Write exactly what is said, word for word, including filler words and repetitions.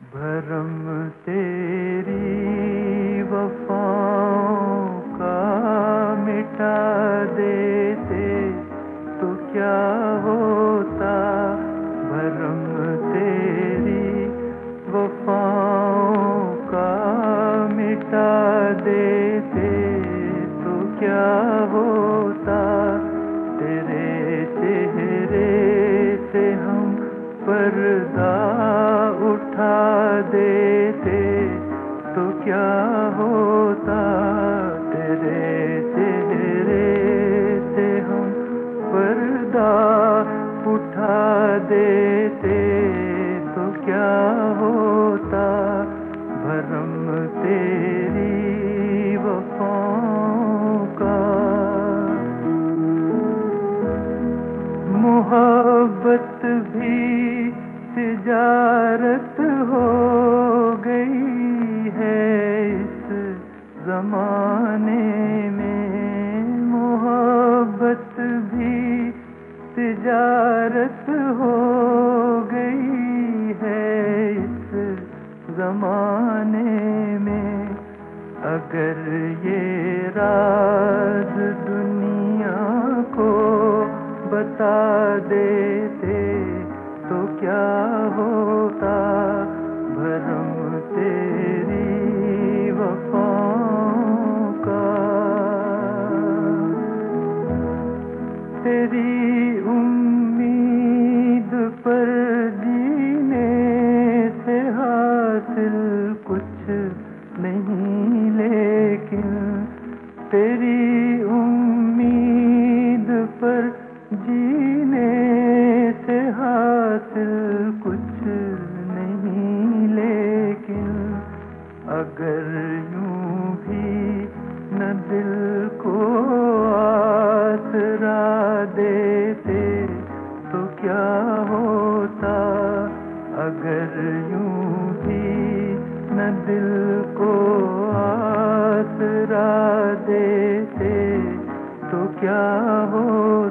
भरम तेरी वफाओं का मिटा देते तो क्या होता। भरम तेरी वफाओं का मिटा देते तो क्या होता। तेरे चेहरे से हम पर्दा उठा देते तो क्या होता। तेरे चेहरे से हम पर्दा उठा देते तो क्या होता। भरम तेरी वफाओं का। मोहब्बत भी तिजारत हो गई है इस जमाने में। मोहब्बत भी तिजारत हो गई है इस जमाने में। अगर ये राज दुनिया को बता देते तो क्या होता। भरम तेरी वफाओं का। तेरी उम्मीद पर जीने से हासिल कुछ नहीं, लेकिन तेरी उम्मीद पर जीने से हासिल कुछ नहीं, लेकिन अगर यूं भी न दिल को आसरा देते तो क्या होता। अगर यूं भी न दिल को आसरा देते तो क्या होता।